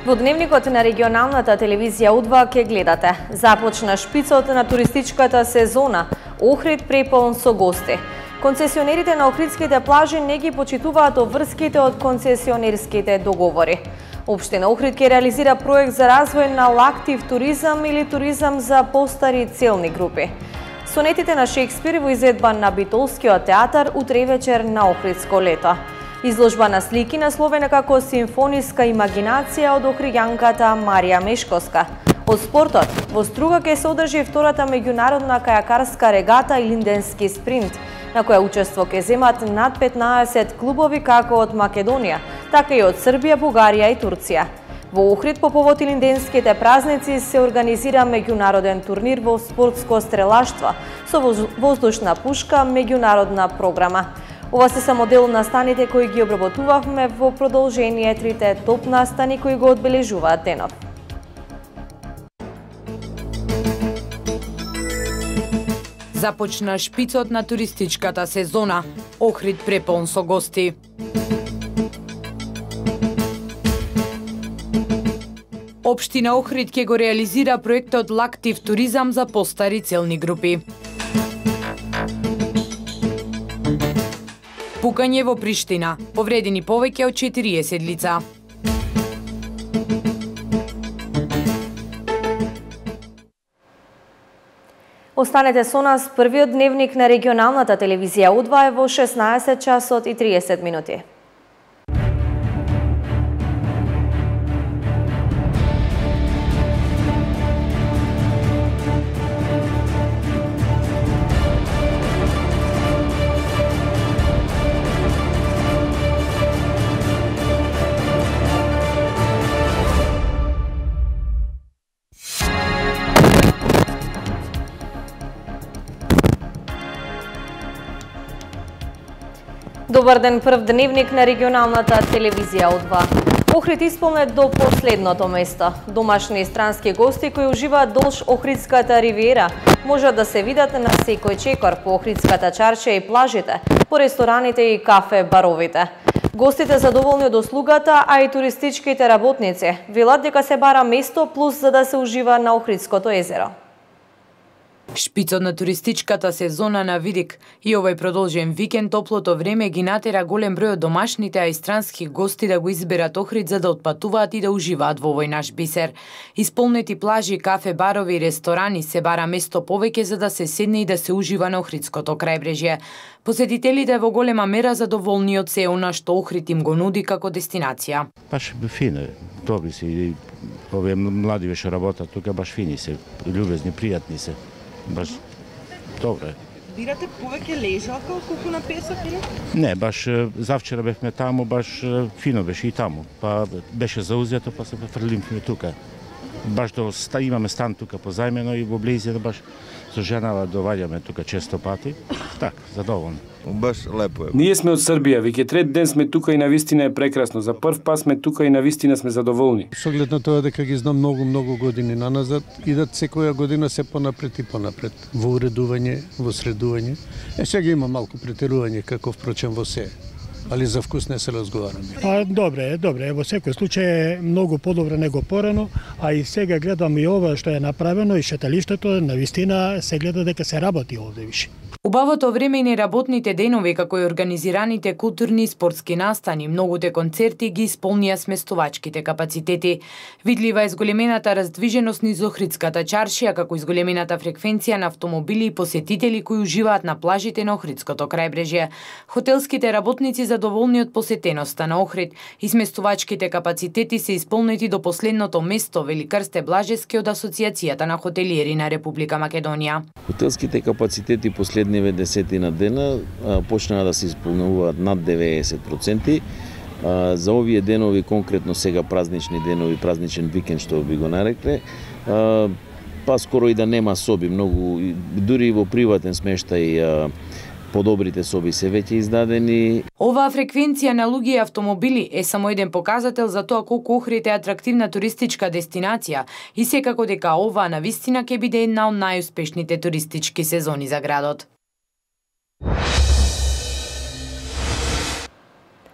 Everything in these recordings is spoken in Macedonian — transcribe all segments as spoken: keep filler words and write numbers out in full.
Во дневникот на регионалната телевизија У два ке гледате. Започна шпицот на туристичката сезона. Охрид преполн со гости. Концесионерите на охридските плажи не ги почитуваат обврските од концесионерските договори. Општина Охрид ке реализира проект за развој на лактив туризам или туризам за постари целни групи. Сонетите на Шекспир во изvedба на Битолскиот театар утре вечер на Охридско лето. Изложба на слики насловена како симфониска имагинација од охриѓанката Марија Мешковска. Од спортот, во Струга ке се одржи втората меѓународна кајакарска регата и линденски спринт, на која учество ке земат над петнаесет клубови како од Македонија, така и од Србија, Бугарија и Турција. Во Охрид по повод линденските празници се организира меѓународен турнир во спортско стрелаштво со воздушна пушка, меѓународна програма. Ова се само дел на станите кои ги обработувавме во продолжение трите топ настани кои го одбележуваат денот. Започна шпицот на туристичката сезона. Охрид преполн со гости. Општина Охрид ќе го реализира проектот Лактив туризам за постари целни групи. Пукање во Приштина. Повредени повеќе од четириесет лица. Останете со нас, првиот дневник на регионалната телевизија У два е во шеснаесет часот и триесет минути. Добар ден, прв дневник на регионалната телевизија У два. Охрид исполне до последното место. Домашни и странски гости кои уживаат долж Охридската ривиера можат да се видат на секој чекор по Охридската чаршија и плажите, по рестораните и кафе баровите. Гостите задоволни од услугата, а и туристичките работници велат дека се бара место плюс за да се ужива на Охридското езеро. Шпицот на туристичката сезона на Видик и овој продолжен викенд топлото време ги натера голем број од домашните, а и странски гости да го изберат Охрид за да отпатуваат и да уживаат во овој наш бисер. Исполнети плажи, кафе, барови и ресторани се бара место повеќе за да се седне и да се ужива на Охридското крајбрежје. Посетителите во голема мера задоволни од се она што Охрид им го нуди како дестинација. Баш фино, добри се, овие млади веше работат тука, баш фини се, љубезни, пријатни се. Баш добро е. Бирате повеќе лежалка отколку на песок или? Не, баш завчера бевме таму, баш фино беше и таму. Па беше заузето, па се префрлимме тука. Баш до ста имаме стан тука позајмено и во близина баш со женава доваѓаме тука често пати. Так, задоволни. Баш лепо е. Ние сме од Србија, веќе трет ден сме тука и навистина е прекрасно. За прв пат сме тука и навистина сме задоволни. Со оглед на тоа дека ги знам многу, многу години наназад, идат секоја година се понапред и понапред. Во уредување, во средување. Е, сега има малку претерување, како впрочем во се. Али за вкус не се разговараме. А, добре, добре, во секој случај е многу подобро него порано, а и сега гледам и ова што е направено и шеталиштето, навистина се гледа дека се работи овде више. Убавото време и неработните денови, како и организираните културни и спортски настани, многуте концерти ги исполнија сместувачките капацитети. Видлива е зголемената раздвиженост низ Охридската чаршија, како и зголемената фреквенција на автомобили и посетители кои уживаат на плажите на Охридското крајбрежје. Хотелските работници задоволни од посетеноста на Охрид и сместувачките капацитети се исполнети до последното место, вели Крсте Блажески од Асоциацијата на хотелиери на Република Македонија. Хотелските капацитети последниве десетина дена почнаа да се исполнуваат над деветдесет проценти. За овие денови, конкретно сега празнични денови, празничен викенд што би го нарекле, па скоро и да нема соби, многу дури и во приватен смештај подобрите соби се веќе издадени. Оваа фреквенција на луѓе и автомобили е само еден показател за тоа колку Охрид е атрактивна туристичка дестинација и секако дека оваа навистина ќе биде една од најуспешните туристички сезони за градот.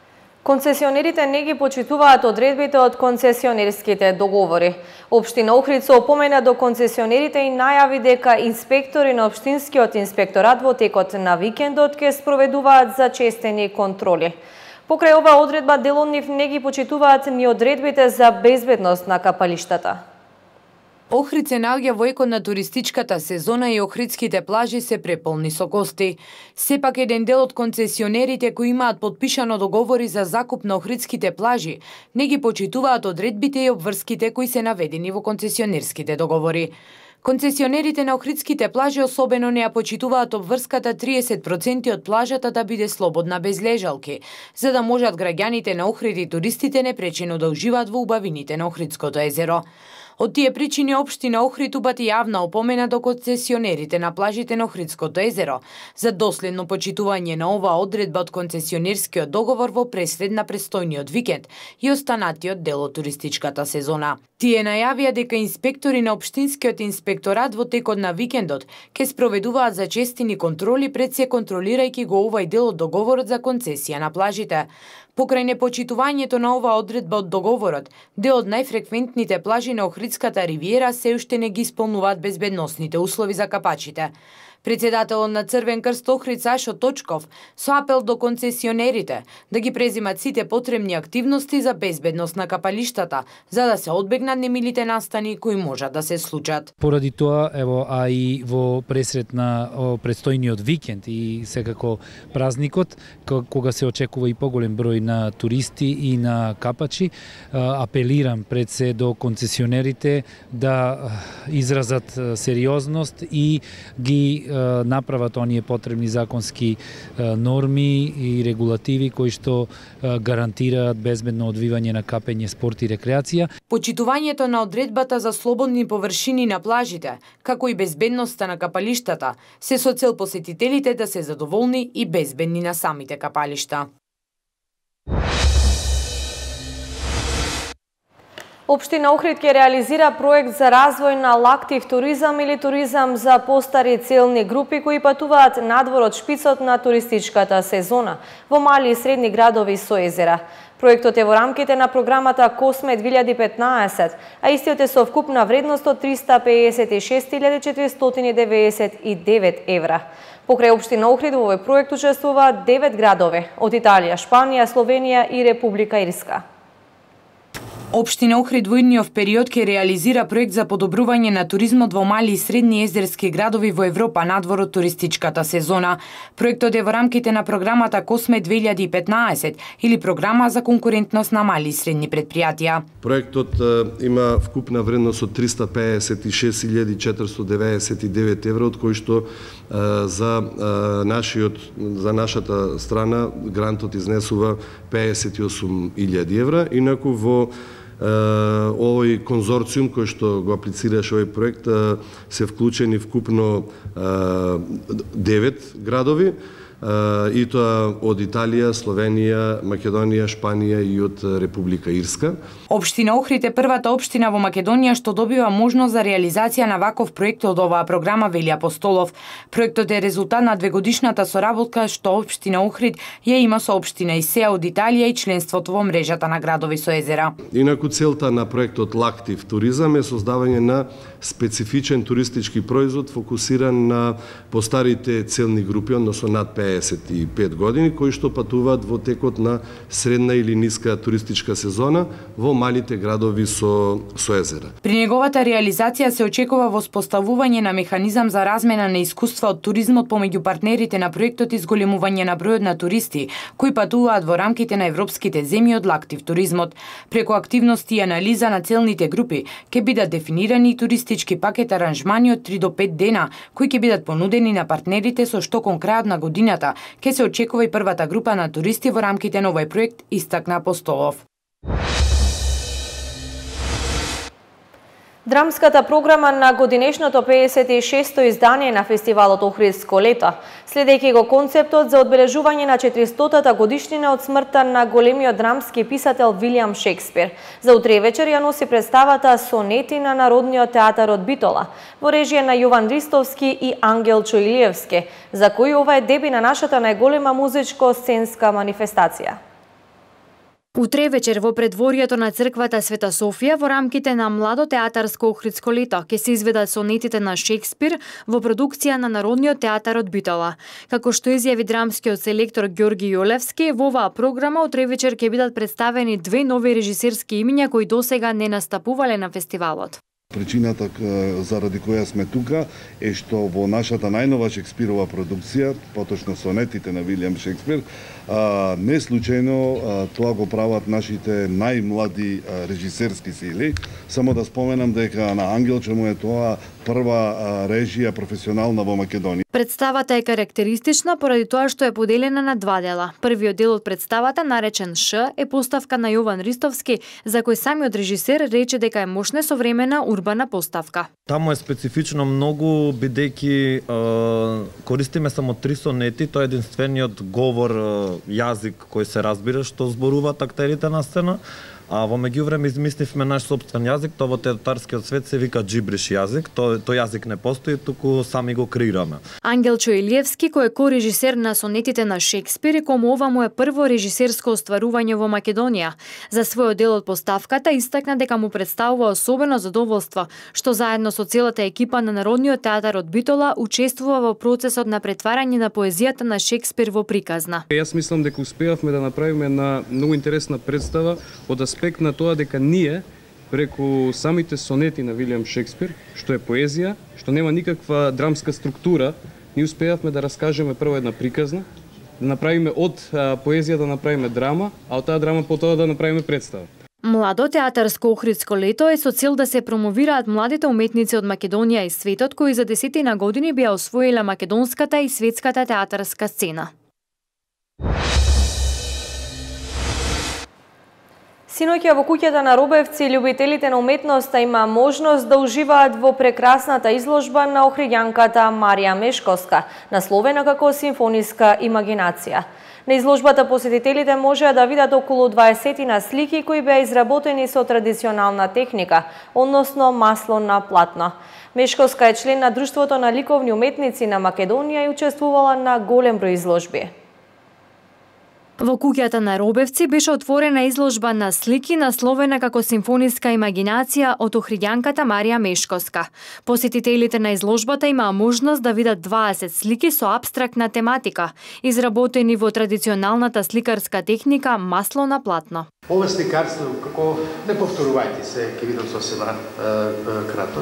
Концесионерите не ги почитуваат одредбите од концесионерските договори. Општина Охрид се опомена до концесионерите и најави дека инспектори на Општинскиот инспекторат во текот на викендот ќе спроведуваат зачестени контроли. Покрај оваа одредба, дел од нив не ги почитуваат ни одредбите за безбедност на капалиштата. Охрид се наоѓа во екот на туристичката сезона и охридските плажи се преполни со гости. Сепак еден дел од концесионерите кои имаат подпишано договори за закуп на охридските плажи не ги почитуваат одредбите и обврските кои се наведени во концесионерските договори. Концесионерите на охридските плажи особено не ја почитуваат обврската триесет проценти од плажата да биде слободна без лежалки, за да можат граѓаните на Охрид и туристите непречено да уживаат во убавините на Охридското езеро. Од тие причини општина Охрид упати јавна опомена до концесионерите на плажите на Охридското езеро за доследно почитување на оваа одредба од концесионерскиот договор во преслед на престојниот викенд и останатиот дел од туристичката сезона. Тие најавија дека инспектори на Општинскиот инспекторат во текот на викендот ќе спроведуваат зачестени контроли пред се контролирајќи го овај дел од договорот за концесија на плажите. Покрај непочитувањето на оваа одредба од договорот, дел од најфреквентните плажи на Охридската ривиера се уште не ги исполнуваат безбедносните услови за капачите. Председателот на Црвен крст Охрид Сашо Точков со апел до концесионерите да ги презимат сите потребни активности за безбедност на капалиштата, за да се одбегнат немилите настани кои можат да се случат. Поради тоа, ево, а и во пресред на предстојниот викенд и секако празникот, кога се очекува и поголем број на туристи и на капачи, апелирам пред се до концесионерите да изразат сериозност и ги направат оние потребни законски норми и регулативи кои што гарантираат безбедно одвивање на капење, спорт и рекреација. Почитувањето на одредбата за слободни површини на плажите, како и безбедноста на капалиштата, се со цел посетителите да се задоволни и безбедни на самите капалишта. Општина Охрид ќе реализира проект за развој на лактив туризам или туризам за постари целни групи кои патуваат надвор од шпицот на туристичката сезона во мали и средни градови со езера. Проектот е во рамките на програмата Косме две илјади и петнаесет, а истиот е со вкупна вредност од триста пеесет и шест илјади четиристотини деведесет и девет евра. Покрај Општина Охрид во овој проект учествуваат девет градови од Италија, Шпанија, Словенија и Република Ирска. Општина Охрид во идниот период ќе реализира проект за подобрување на туризмот во мали и средни езерски градови во Европа надвор од туристичката сезона. Проектот е во рамките на програмата Косме две илјади и петнаесет или програма за конкурентност на мали и средни предпријатија. Проектот има вкупна вредност од триста пеесет и шест илјади четиристотини деведесет и девет евра, од кои што за нашиот за нашата страна грантот изнесува пеесет и осум илјади евра, инаку во овој конзорциум кој што го аплицираше овој проект се вклучени вкупно девет градови, и тоа од Италија, Словенија, Македонија, Шпанија и од Република Ирска. Општина Охрид е првата општина во Македонија што добива можност за реализација на ваков проект од оваа програма, вели Апостолов. Проектот е резултат на двегодишната соработка што Општина Охрид ја има со општина Исеа од Италија и членството во мрежата на градови со езера. Инаку целта на проектот Лактив туризам е создавање на специфичен туристички производ фокусиран на постарите целни групи, односно над пеесет и пет години, кои што патуваат во текот на средна или ниска туристичка сезона во малите градови со, со езера. При неговата реализација се очекува воспоставување на механизам за размена на искуства од туризмот помеѓу партнерите на проектот и зголемување на бројот на туристи кои патуваат во рамките на европските земји од лактив туризмот. Преку активности и анализа на целните групи ќе бидат дефинирани и туристички пакет аранжмани од три до пет дена кои ќе бидат понудени на партнерите, со што кон крајот на годината ќе се очекува и првата група на туристи во рамките на овој проект, истакна Апостолов. Драмската програма на годинешното пеесет и шесто издание на фестивалот Охридско лето, следејќи го концептот за одбележување на четиристотата годишнина од смртта на големиот драмски писател Вилијам Шекспир. За утре вечер ја носи представата Сонети на Народниот театар од Битола, во режија на Јован Ристовски и Ангел Чоилиевски, за кој ова е деби на нашата најголема музичко-сценска манифестација. Утре вечер во предворието на црквата Света Софија во рамките на младо театарско охридско лето ќе се изведат сонетите на Шекспир во продукција на Народниот театар од Битола. Како што изјави драмскиот селектор Ѓорги Јолевски, во оваа програма утре вечер ќе бидат представени две нови режисерски имиња кои досега не настапувале на фестивалот. Причината заради која сме тука е што во нашата најнова Шекспирова продукција, поточно сонетите на Вилијам Шекспир, не случајно тоа го прават нашите најмлади режисерски сили. Само да споменам дека на Ангелче му е тоа прва режија професионална во Македонија. Представата е карактеристична поради тоа што е поделена на два дела. Првиот дел од представата, наречен Ш, е поставка на Јован Ристовски, за кој самиот режисер рече дека е мощна современа урбана поставка. Таму е специфично многу, бидејќи е, користиме само три сонети, тоа е единствениот говор, јазик кој се разбира што зборуваат актерите на сцена. А во меѓувреме измисливме наш собствен јазик, тоа во театарскиот свет се вика джибриш јазик, тој тој јазик не постои, туку сами го креираме. Ангелчо Илиевски, кој е корежисер на сонетите на Шекспир и кому ова му е прво режисерско остварување во Македонија. За својот дел од поставката истакна дека му представува особено задоволство што заедно со целата екипа на Народниот театар од Битола учествува во процесот на претварање на поезијата на Шекспир во приказна. Јас мислам дека успеавме да направиме една многу интересна представа од аспект на тоа дека ние преку самите сонети на Вилијам Шекспир, што е поезија, што нема никаква драмска структура, ние успеавме да раскажеме прво една приказна, да направиме од поезија да направиме драма, а од таа драма потоа да направиме представа. Младо театарско охридско лето е со цел да се промовираат младите уметници од Македонија и светот кои за десетина години беа освоиле македонската и светската театарска сцена. Синоќа во куќата на Робевци љубителите на уметноста има можност да уживаат во прекрасната изложба на охриѓанката Марија Мешковска, насловена како Симфониска имагинација. На изложбата посетителите можеа да видат околу дваесет слики кои беа изработени со традиционална техника, односно масло на платно. Мешковска е член на Друштвото на ликовни уметници на Македонија и учествувала на голем број изложби. Во куќата на Робевци беше отворена изложба на слики насловена како Симфониска имагинација од охриѓанката Марија Мешковска. Посетителите на изложбата имаа можност да видат дваесет слики со абстрактна тематика, изработени во традиционалната сликарска техника масло на платно. Ова сликарство, како не повторувајте се, ќе видам сосема кратко,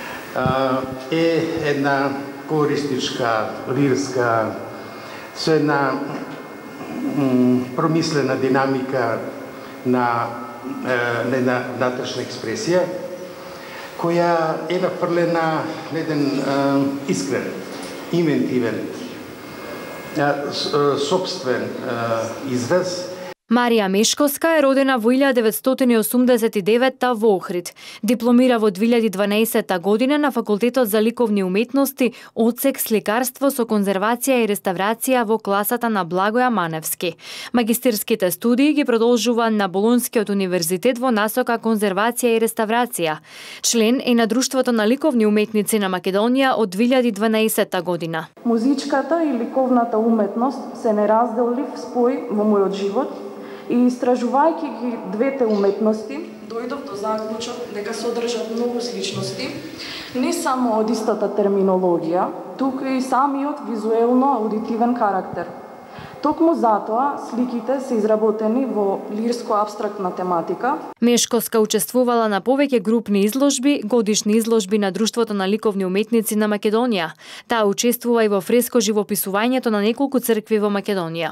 е една колористичка, лирска, со една промислена динамика на една внатрешна експресија, која е нафрлена на еден искрен, инвентивен, собствен израз. Марија Мешковска е родена во илјада деветстотини осумдесет и девета во Охрид. Дипломира во две илјади и дванаесета година на Факултетот за ликовни уметности, одсек сликарство со конзервација и реставрација во класата на Благоја Маневски. Магистерските студии ги продолжува на Болонскиот универзитет во насока конзервација и реставрација. Член е на Друштвото на ликовни уметници на Македонија од две илјади и дванаесета година. Музичката и ликовната уметност се неразделлив спој во мојот живот. И истражувајќи ги двете уметности, дојдов до заклучок дека содржат многу сличности, не само од истата терминологија, туку и самиот визуелно-аудитивен карактер. Токму затоа, сликите се изработени во лирско-абстрактна тематика. Мешковска учествувала на повеќе групни изложби, годишни изложби на Друштвото на ликовни уметници на Македонија. Таа учествува и во фреско живописувањето на неколку цркви во Македонија.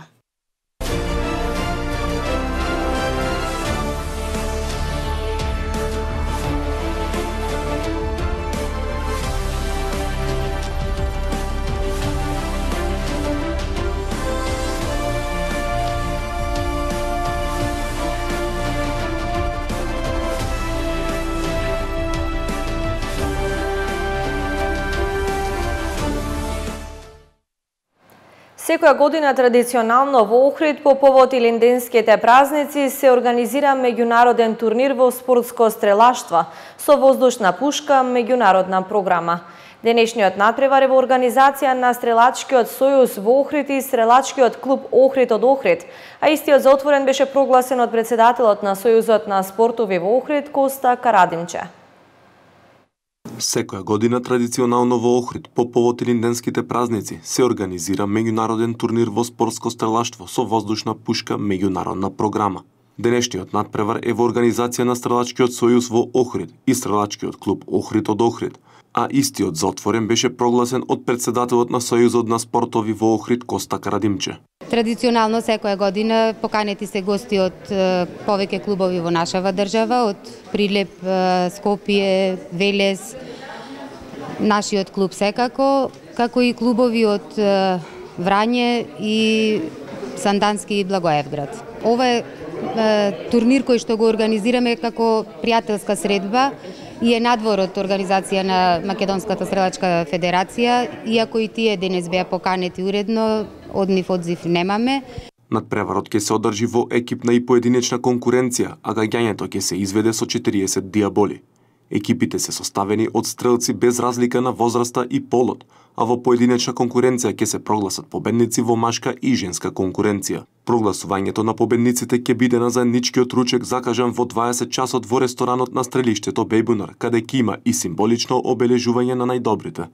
Секоја година традиционално во Охрид по повод Илинденските празници се организира меѓународен турнир во спортско стрелаштво со воздушна пушка, меѓународна програма. Денешниот надпревар е во организација на Стрелачкиот сојуз во Охрид и Стрелачкиот клуб Охрид од Охрид, а истиот за отворен беше прогласен од председателот на Сојузот на спортови во Охрид Коста Карадимче. Секоја година традиционално во Охрид по повод илинденските празници се организира меѓународен турнир во спортско стрелаштво со воздушна пушка меѓународна програма. Денешниот надпревар е во организација на Стрелачкиот сојуз во Охрид и Стрелачкиот клуб Охрид од Охрид, а истиот за отворен беше прогласен од председателот на Сојузот на спортови во Охрид Коста Карадимче. Традиционално секоја година поканети се гости од повеќе клубови во нашава држава, од Прилеп, Скопје, Велес, нашиот клуб секако, како и клубови од Врање и Сандански и Благоевград. Ова е турнир кој што го организираме како пријателска средба и е надвор од организација на Македонската стрелачка федерација, иако и тие денес беа поканети уредно, од нив одзив немаме. Надпреварот ќе се одржи во екипна и поединечна конкуренција, а гаѓањето ќе се изведе со четириесет диаболи. Екипите се составени од стрелци без разлика на возраста и полот, а во поединечна конкуренција ќе се прогласат победници во машка и женска конкуренција. Прогласувањето на победниците ќе биде на заедничкиот ручек закажан во дваесет часот во ресторанот на стрелиштето Бејбунар, каде ќе има и символично обележување на најдобрите.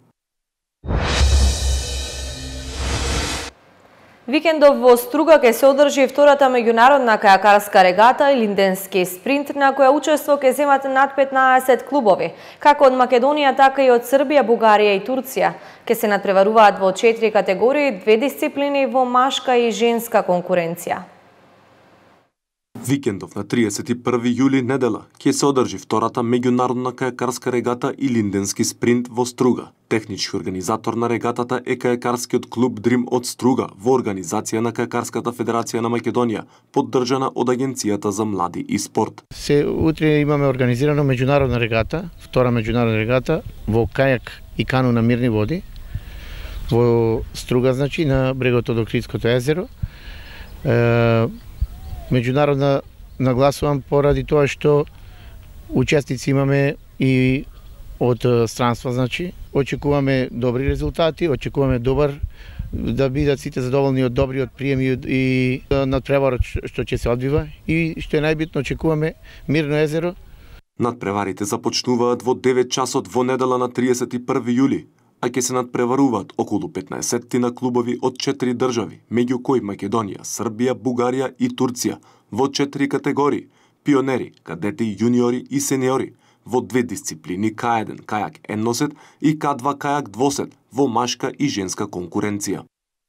Викендов во Струга ќе се одржи втората меѓународна кајакарска регата Илинденски спринт, на која учество ќе земат над петнаесет клубови, како од Македонија, така и од Србија, Бугарија и Турција. Ќе се надпреваруваат во четири категории, две дисциплини во машка и женска конкуренција. Викендов на триесет и први јули недела ќе се одржи втората меѓународна кајакарска регата Илинденски спринт во Струга. Технички организатор на регатата е кајакарскиот клуб Дрим од Струга во организација на Кајакарската федерација на Македонија, поддржана од Агенцијата за млади и спорт. Се утре имаме организирано меѓународна регата, втора меѓународна регата во кајак и кану на мирни води во Струга, значи на брегот од Охридското езеро. Е, Меѓународна нагласувам поради тоа што учесници имаме и од странства, значи очекуваме добри резултати, очекуваме добар да бидат сите задоволни од добриот прием и надпреварот што ќе се одвива и што е најбитно очекуваме мирно езеро. Надпреварите започнуваат во девет часот во недела на триесет и први јули, а ќе се надпреваруваат околу петнаесет клубови од четири држави, меѓу кои Македонија, Србија, Бугарија и Турција, во четири категории: пионери, кадети, јуниори и сениори, во две дисциплини К еден кајак едносет и К два кајак двосет, во машка и женска конкуренција.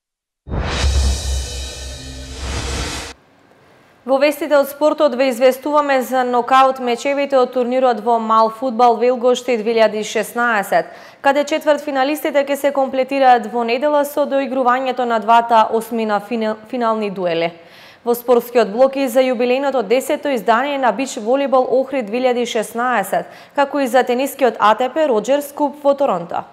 Во вестите од спортот ве известуваме за нокаут мечевите од турнирот во мал фудбал Велгошти две илјади и шеснаесет, каде четвртфиналистите ќе се комплетираат во недела со доигрувањето на двата осмина финални дуели. Во спортскиот блок и за јубилејното десето издание на бич волейбол Охрид две илјади и шеснаесет, како и за тенискиот А Т П Роџерс Куп во Торонто.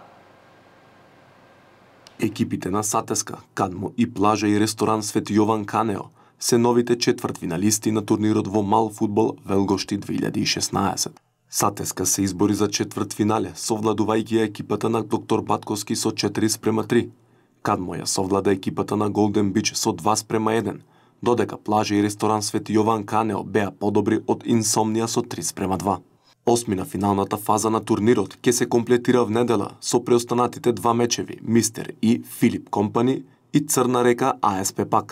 Екипите на Сатеска, Кадмо и плажа и ресторан Свети Јован Канео се новите четвртфиналисти на турнирот во мал фудбал Велгошти две илјади и шеснаесет. Сатеска се избори за четвртфинале, совладувајќи екипата на доктор Батковски со четири спрема три. Кадмо ја совлада екипата на Голден Бич со два спрема еден, додека плажа и ресторан Свети Јован Канео беа подобри од Инсомнија со три спрема два. Осмина финалната фаза на турнирот ќе се комплетира в недела со преостанатите два мечеви Мистер и Филип Компани и Црна река А С П Пак.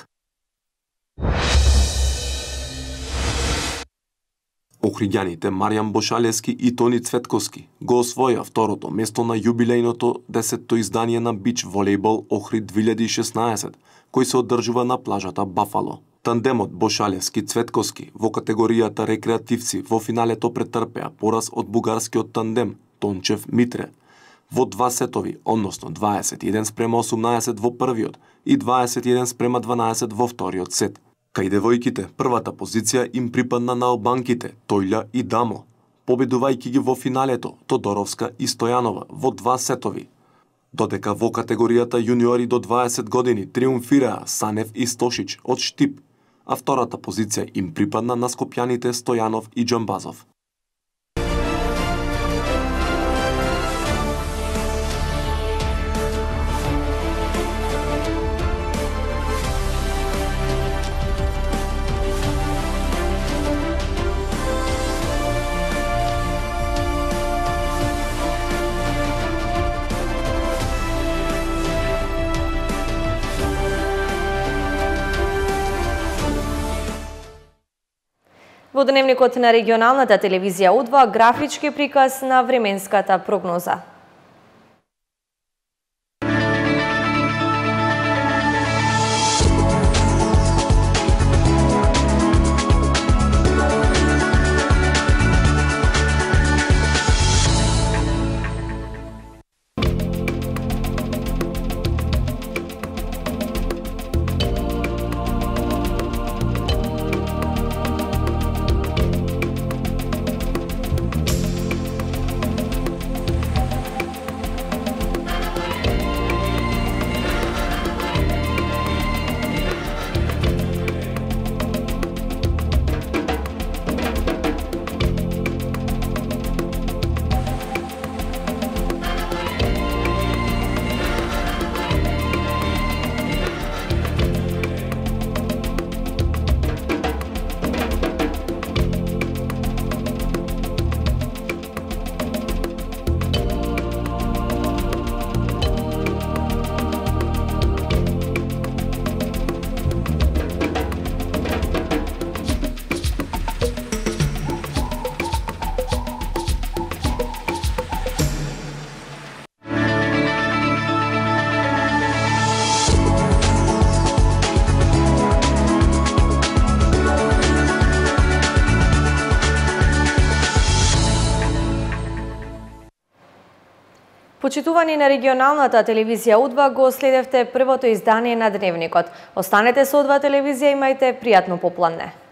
Охриѓаните Маријан Бошалевски и Тони Цветковски го освоја второто место на јубилејното десетто издание на бич волейбол Охрид две илјади и шеснаесет, кој се одржува на плажата Бафало. Тандемот Бошалевски-Цветковски во категоријата рекреативци во финалето претрпеа пораз од бугарскиот тандем Тончев-Митре во два сетови, односно дваесет и еден спрема осумнаесет во првиот и дваесет и еден спрема дванаесет во вториот сет. Кај девојките, првата позиција им припадна на албанките Тојля и Дамо, победувајќи ги во финалето Тодоровска и Стојанова во два сетови. Додека во категоријата јуниори до дваесет години триумфираа Санев и Стошич од Штип, а втората позиција им припадна на скопјаните Стојанов и Џамбазов. Во дневникот на регионалната телевизија У два графички приказ на временската прогноза. Почитувани на регионалната телевизија У два, го следевте првото издание на Дневникот. Останете со У два телевизија, имајте пријатно попладне.